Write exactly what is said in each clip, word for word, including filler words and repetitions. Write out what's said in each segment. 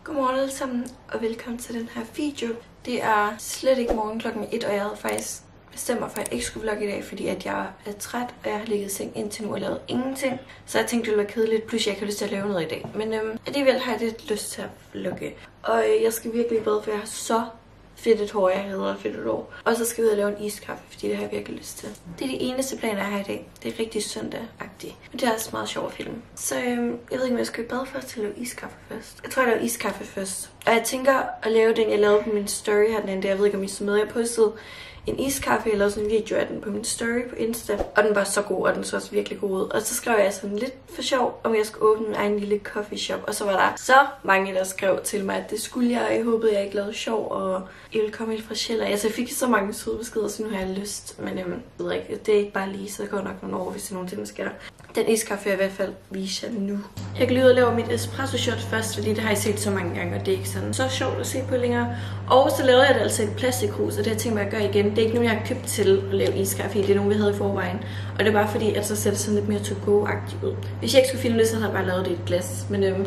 Godmorgen alle sammen, og velkommen til den her video. Det er slet ikke morgen klokken et, og jeg havde faktisk bestemt mig for, at jeg ikke skulle vlogge i dag, fordi at jeg er træt, og jeg har ligget i seng indtil nu og lavet ingenting. Så jeg tænkte, det ville være kedeligt, pludselig jeg ikke har lyst til at lave noget i dag. Men øhm, alligevel har jeg lidt lyst til at vlogge. Og øh, jeg skal virkelig bedre, for jeg har så fedt et hår, jeg hedder fedt et hår. Og så skal vi ud og lave en iskaffe, fordi det har jeg virkelig lyst til. Det er de eneste planer, jeg har i dag. Det er rigtig søndag-agtigt. Men det er også meget sjovt at filme. Så øhm, jeg ved ikke, om jeg skal i bad først til at lave iskaffe først. Jeg tror, jeg laver iskaffe først. Og jeg tænker at lave den, jeg lavede på min story her den anden. Jeg ved ikke, om I så med. Jeg postede en iskaffe, jeg lavede sådan en video af den på min story på Insta. Og den var så god, og den så også virkelig god ud. Og så skrev jeg sådan lidt for sjov, om jeg skulle åbne min egen lille coffee shop. Og så var der så mange, der skrev til mig, at det skulle jeg. Jeg håbede, jeg ikke lavede sjov, og jeg ville komme helt fra Sjælland. Altså, jeg fik så mange søde beskeder, så nu har jeg lyst. Men øhm, jeg ved ikke, det er ikke bare lige, så det går nok nogle år, hvis det nogensinde sker. Den iskaffe er i hvert fald vise jer nu. Jeg kan lige ud og lave mit espresso shot først, fordi det har jeg set så mange gange, og det er ikke sådan så sjovt at se på længere. Og så lavede jeg det altså i et plastikkrus, og det har jeg tænkt mig at gøre igen. Det er ikke nogen, jeg har købt til at lave iskaffe, det er nogen, vi havde i forvejen. Og det er bare fordi, at så ser det sådan lidt mere to-go-agtigt ud. Hvis jeg ikke skulle filme det, så havde jeg bare lavet det i et glas. Men øhm,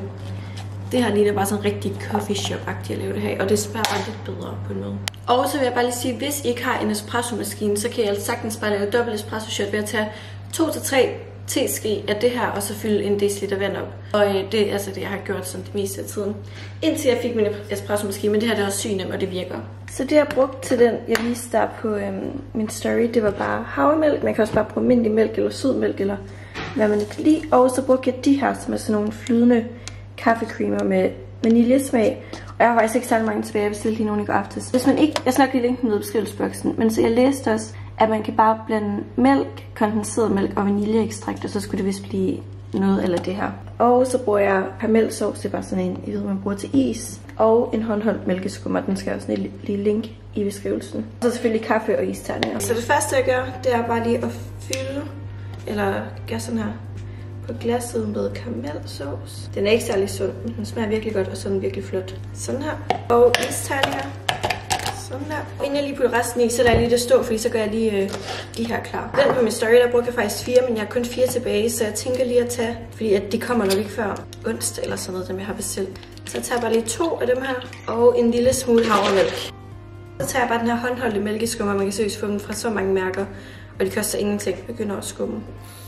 det her ligner bare sådan rigtig coffee shop-agtigt at lave det her, og det smager bare lidt bedre på en måde. Og så vil jeg bare lige sige, hvis I ikke har en espresso-maskine, så kan jeg sagtens bare lave dobbelt espresso shot ved at tage to til tre teske af det her, og så fylde en deciliter vand op. Og øh, det er altså det, jeg har gjort sådan det meste af tiden. Indtil jeg fik min espresso-maskine, men det her det er også sygt nemt, og det virker. Så det jeg brugte til den, jeg viste der på øhm, min story, det var bare havremælk. Man kan også bare bruge almindelig mælk eller sødmælk, eller hvad man kan lide. Og så brugte jeg de her, som er sådan nogle flydende kaffecreamer med vaniljesmag. Og jeg har faktisk ikke særlig mange tilbage, jeg bestilte lige nogle i går aftes. Hvis man ikke, jeg snakker lige linken ned i beskrivelsesboksen, men så jeg læste også, at man kan bare blande mælk, kondenseret mælk og vaniljeekstrakt, og så skulle det vist blive noget eller det her. Og så bruger jeg karamelsovs, det er bare sådan en, I ved, man bruger til is. Og en håndholdt mælkeskummer, den skal også lige link i beskrivelsen. Og så selvfølgelig kaffe og isterninger. Så det første jeg gør, det er bare lige at fylde, eller gøre sådan her, på glasset med karamelsovs. Den er ikke særlig sund, men den smager virkelig godt, og så er den virkelig flot. Sådan her. Og isterninger. Sådan der. Inden jeg lige putter resten i, så lader jeg lige det stå, fordi så gør jeg lige øh, de her klar. Den på min story, der brugte jeg faktisk fire, men jeg har kun fire tilbage, så jeg tænker lige at tage, fordi at de kommer nok ikke før onsdag eller sådan noget, dem jeg har bestilt. Så jeg tager bare lige to af dem her, og en lille smule havremælk. Så tager jeg bare den her håndholdte mælkeskummer, man kan seriøst få dem fra så mange mærker, og de koster ingenting. Jeg begynder at skumme.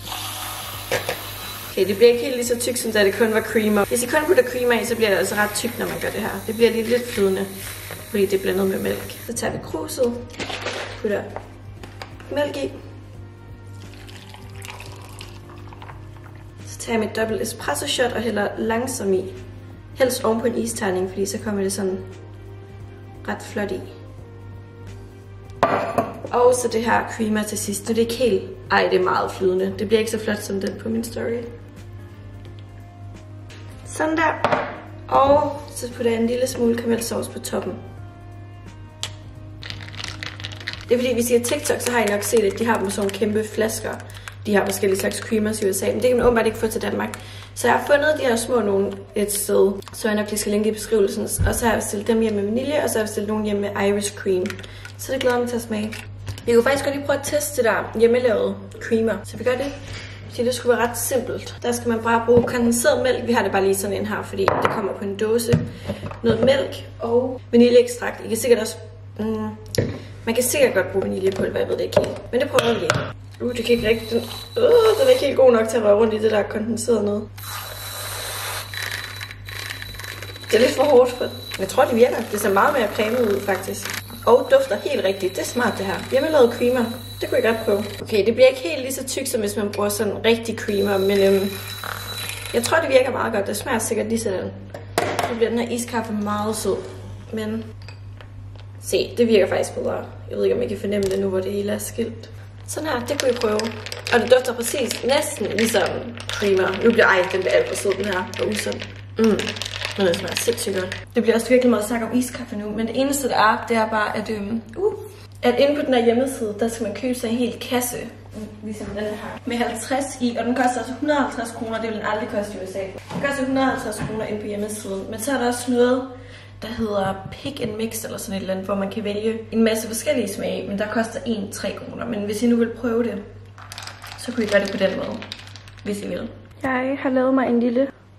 Okay, det bliver ikke helt lige så tykt, som da det kun var creamer. Hvis I kun putter creamer i, så bliver det altså ret tykt, når man gør det her. Det bliver lige lidt flydende, fordi det er blandet med mælk. Så tager vi kruset, putter mælk i. Så tager jeg mit dobbelt espresso shot og hælder langsomt i. Helst oven på en isterning, fordi så kommer det sådan ret flot i. Og så det her creamer til sidst. Det er ikke helt... Ej, det er meget flydende. Det bliver ikke så flot som den på min story. Sådan der. Og så putter jeg en lille smule karamelsovs på toppen. Det er fordi, hvis I har TikTok, så har I nok set, at de har dem sådan kæmpe flasker. De har forskellige slags creamers i U S A, men det kan man åbenbart ikke få til Danmark. Så jeg har fundet de her små nogle et sted, så jeg nok lige skal linke i beskrivelsen. Og så har jeg bestilt dem hjem med vanilje, og så har jeg bestilt nogle hjem med Irish cream. Så det glæder mig til at smage. Vi kunne faktisk godt lige prøve at teste det der hjemmelavede creamer. Så vi gør det. Så det skulle være ret simpelt. Der skal man bare bruge kondenseret mælk. Vi har det bare lige sådan en her, fordi det kommer på en dåse. Noget mælk og vaniljeekstrakt. I kan sikkert også... Mm, man kan sikkert godt bruge vaniljepulver, jeg ved det ikke helt. Men det prøver vi lige. Uh, det kan ikke rigtig... Uh, den er ikke helt god nok til at røre rundt i det der kondenseret noget. Det er lidt for hårdt for... Jeg tror, det virker. Det ser meget mere cremet ud, faktisk. Og dufter helt rigtigt. Det er smart, det her. Hjemmelavet creamer. Det kunne jeg godt prøve. Okay, det bliver ikke helt lige så tykt, som hvis man bruger sådan en rigtig creamer, men øhm, jeg tror, det virker meget godt. Det smager sikkert lige sådan. Så bliver den her iskaffe meget sød. Men se, det virker faktisk bedre. Jeg ved ikke, om I kan fornemme det nu, hvor det hele er skilt. Sådan her, det kunne jeg prøve. Og det dufter præcis næsten ligesom creamer. Nu bliver ej, den bliver alt for sød, den her. Og usund. Mm. Men det smager sindssygt godt. Det bliver også virkelig meget snak om iskaffe nu, men det eneste der er, det er bare, at, øhm, uh, at inde på den her hjemmeside, der skal man købe sig en hel kasse, ligesom den her, med halvtreds i, og den koster altså et hundrede og halvtreds kroner, det vil den aldrig koste i U S A. Den koster et hundrede og halvtreds kroner inde på hjemmesiden, men så er der også noget, der hedder Pick and Mix eller sådan et eller andet, hvor man kan vælge en masse forskellige smage, men der koster en tre kroner. Men hvis I nu vil prøve det, så kunne I gøre det på den måde, hvis I vil. Jeg har lavet mig en lille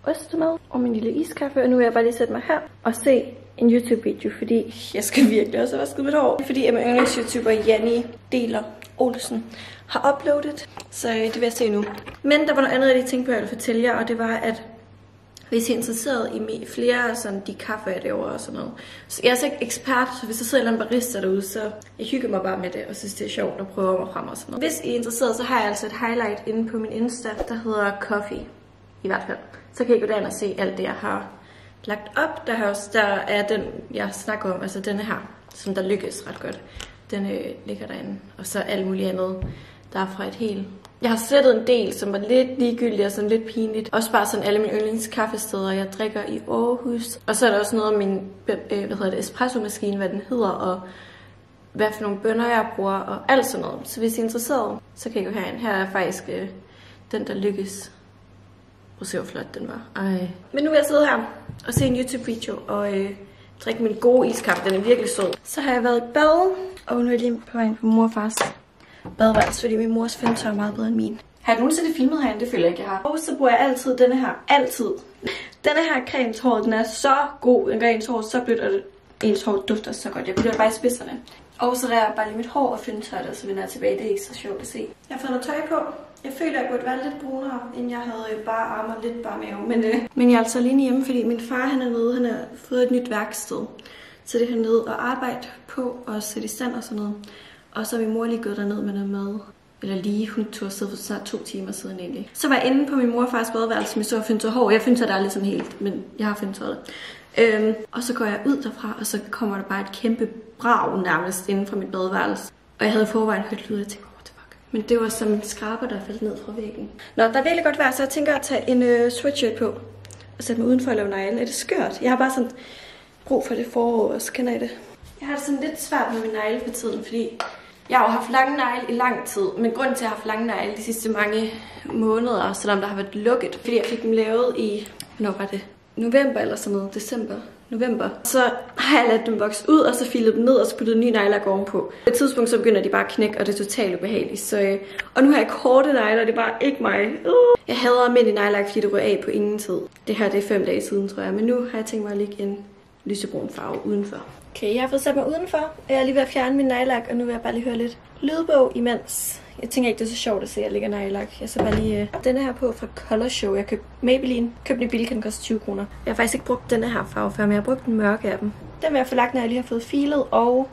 ostemad og min lille iskaffe. Og nu vil jeg bare lige sætte mig her og se en YouTube-video, fordi jeg skal virkelig også have vasket mit hår. Fordi at min yndlings-YouTuber Janni Deler Olsen har uploadet, så det vil jeg se nu. Men der var noget andet, jeg lige tænkte på, at jeg ville fortælle jer, og det var, at hvis I er interesseret i flere sådan de kaffe, jeg laver og sådan noget. Så jeg er altså ikke ekspert, så hvis der sidder en eller anden barista derude, så jeg hygger mig bare med det, og synes det er sjovt at prøve mig frem og sådan noget. Hvis I er interesseret, så har jeg altså et highlight inde på min Insta, der hedder Coffee, i hvert fald. Så kan I gå derind og se alt det, jeg har lagt op. Der, har også, der er den, jeg snakker om, altså denne her, som der lykkes ret godt. Den øh, ligger derinde, og så alt muligt andet, der er fra et helt. Jeg har slettet en del, som var lidt ligegyldigt og sådan lidt pinligt. Også bare sådan alle mine yndlingskaffesteder, jeg drikker i Aarhus. Og så er der også noget om min øh, hvad hedder det, espresso-maskine, hvad den hedder, og hvad for nogle bønner jeg bruger, og alt sådan noget. Så hvis I er interesseret, så kan I gå herind. Her er faktisk øh, den, der lykkes. Prøv at se, hvor flot den var. Ej. Men nu vil jeg sidde her og se en YouTube-video og øh, drikke min gode iskaffe. Den er virkelig sød. Så har jeg været i bad, og nu er jeg lige på vejen på mor og fars badeværelse, fordi min mors føntør er meget bedre end min. Har jeg nogensinde filmet herinde? Det føler jeg ikke, jeg har. Og så bruger jeg altid denne her. Altid. Denne her creme til håret, den er så god. Den gør ens hår så blødt, og ens hår dufter så godt. Jeg putter bare i spidserne. Og så der er bare lige mit hår og føntør, og så vender jeg tilbage. Det er ikke så sjovt at se. Jeg har fået noget tøj på. Jeg føler, jeg burde være lidt brunere, end jeg havde bare arme og lidt bare mave. Men, øh, men jeg er altså alene hjemme, fordi min far han er nede. Han har fået et nyt værksted. Så det er hernede og arbejde på og sætte i stand og sådan noget. Og så er min mor lige gået derned med noget mad. Eller lige, hun tog afsted for snart to timer siden egentlig. Så var jeg inde på min mor og fars badeværelse med så føntør hår. Jeg føntør der er lidt sådan helt, men jeg har føntøjet. Øhm, og så går jeg ud derfra, og så kommer der bare et kæmpe brag nærmest inden fra mit badeværelse. Og jeg havde i forvejen hørt lyd, og jeg tænkte, what the fuck. Men det var som en skraber, der faldt ned fra væggen. Nå, der er virkelig godt vejr, så jeg tænker at tage en øh, sweatshirt på. Og sætte mig udenfor at lave negle. Er det skørt? Jeg har bare sådan brug for det forår, og så kender jeg det. Jeg har det sådan lidt svært med min negle på tiden, fordi jeg har jo haft lange negle i lang tid, men grunden til at jeg har haft lange negle de sidste mange måneder, selvom der har været lukket, fordi jeg fik dem lavet i, hvornår var det? November eller sådan noget, december, november. Så har jeg ladet dem vokse ud, og så filet dem ned, og så puttet nye neglelak ovenpå. På et tidspunkt så begynder de bare at knække, og det er totalt ubehageligt. Så, øh, og nu har jeg korte negle, og det er bare ikke mig. Uh. Jeg hader almindelig neglelak, fordi det rører af på ingen tid. Det her det er fem dage siden, tror jeg, men nu har jeg tænkt mig at lægge en lysebrun farve udenfor. Okay, jeg har fået sat mig udenfor, og jeg er lige ved at fjerne min neglelak, og nu vil jeg bare lige høre lidt lydbog imens. Jeg tænker ikke, det er så sjovt at se, at jeg lægger neglelak. Jeg så bare lige uh, denne her på fra Color Show. Jeg købte Maybelline. Købte den i Bilka, den koster tyve kroner. Jeg har faktisk ikke brugt denne her farve før, men jeg har brugt den mørke af dem. Den vil jeg få lagt, når jeg lige har fået filet og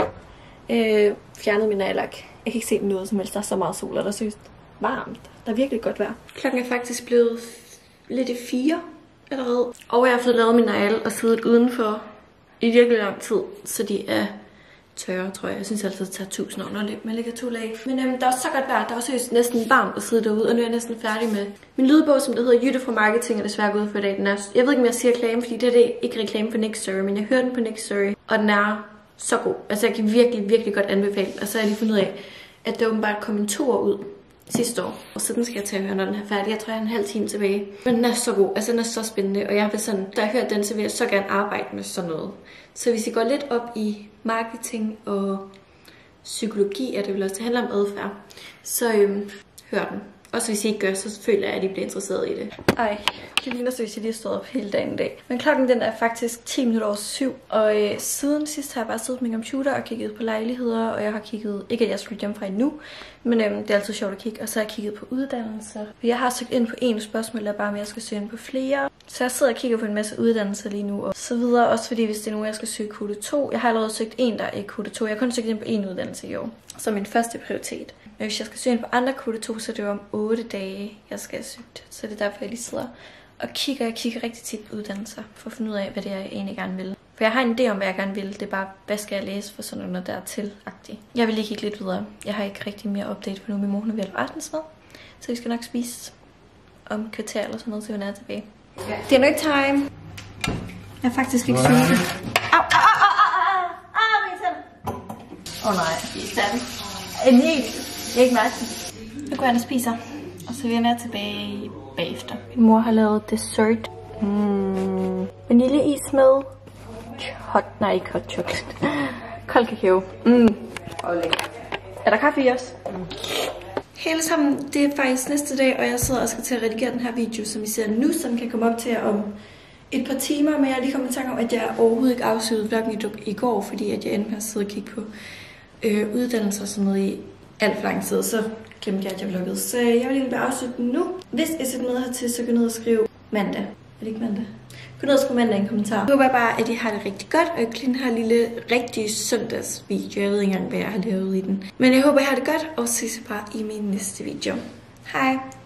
øh, fjernet min neglelak. Jeg kan ikke se noget som helst. Der er så meget sol, og der er seriøst varmt. Der er virkelig godt vejr. Klokken er faktisk blevet lidt i fire allerede. Og jeg har fået lavet min negle og siddet udenfor i virkelig lang tid, så de er tørre, tror jeg. Jeg synes altid, det tager tusind år, når man lægger to lag. Men øhm, der er så godt vejr. Der er også næsten varmt at sidde derude, og nu er jeg næsten færdig med min lydbog, som det hedder Jytte fra Marketing, er desværre gået for i dag. Den er, jeg ved ikke, om jeg siger reklame, fordi det er det ikke reklame for Nick Surrey, men jeg hører den på Nick Surrey, og den er så god. Altså, jeg kan virkelig, virkelig godt anbefale. Og så har jeg lige fundet ud af, at der åbenbart kom en tur ud sidste år. Og så den skal jeg tage og høre, når den er færdig. Jeg tror, jeg har en halv time tilbage. Men den er så god. Altså, den er så spændende. Og jeg vil sådan, da jeg har hørt den, så vil jeg så gerne arbejde med sådan noget. Så hvis I går lidt op i marketing og psykologi, er det vel også, det handler om adfærd, så øhm, hør den. Og så hvis I ikke gør, så føler jeg, at I bliver interesseret i det. Ej, det ligner så, hvis jeg lige har stået op hele dagen i dag. Men klokken den er faktisk ti minutter over syv. Og øh, siden sidst har jeg bare siddet på min computer og kigget på lejligheder. Og jeg har kigget, ikke at jeg skulle hjemme fra endnu, men øhm, det er altid sjovt at kigge. Og så har jeg kigget på uddannelser. Jeg har søgt ind på en spørgsmål, der bare med, at jeg skal søge ind på flere. Så jeg sidder og kigger på en masse uddannelser lige nu. Og så videre, også fordi hvis det er nu, jeg skal søge kvote to. Jeg har allerede søgt en, der er ikke kvote to. Jeg har kun søgt ind på en uddannelse i år, som min første prioritet. Men hvis jeg skal søge ind på andre kvote to, så er det jo om otte dage, jeg skal have søgt. Så det er derfor, jeg lige sidder og kigger. Jeg kigger rigtig tit på uddannelser, for at finde ud af, hvad det er, jeg egentlig gerne vil. For jeg har en idé om, hvad jeg gerne vil. Det er bare, hvad skal jeg læse for sådan noget der er til-agtigt. Jeg vil lige kigge lidt videre. Jeg har ikke rigtig mere update på nu. Min mor vil have aftensmad, så vi skal nok spise om kvarter eller sådan noget, så vi er tilbage. Det er nok time. Jeg er faktisk ikke sulten. Au, au, au, au, au, au, min tænder. Åh nej, det er sandt. Emil, jeg er ikke mærke. Nu går jeg og spiser, og så vil jeg tilbage bagefter. Min mor har lavet dessert. Mm. Vaniljeis med hot, nej, ikke hot chocolate. Kold kakao. Mm. Er der kaffe i os? Mm. hele sammen, det er faktisk næste dag, og jeg sidder og skal til at redigere den her video, som I ser nu, som kan komme op til om et par timer, men jeg er lige kommet i tanke om, at jeg overhovedet ikke afsluttede vloggen i går, fordi at jeg endte med at sidde og kigge på øh, uddannelser og sådan noget i alt for lang tid, så glemte jeg, at jeg vloggede. Så jeg vil egentlig bare afslutte den nu. Hvis I ser med hertil, så gå ned og skriv mandag. Er det ikke mandag? Gå ned og skriv mandag i en kommentar. Jeg håber bare, at I har det rigtig godt, og jeg kan lide den her lille, rigtig søndagsvideo. Jeg ved ikke engang, hvad jeg har lavet i den. Men jeg håber, I har det godt, og ses bare i min næste video. Hej!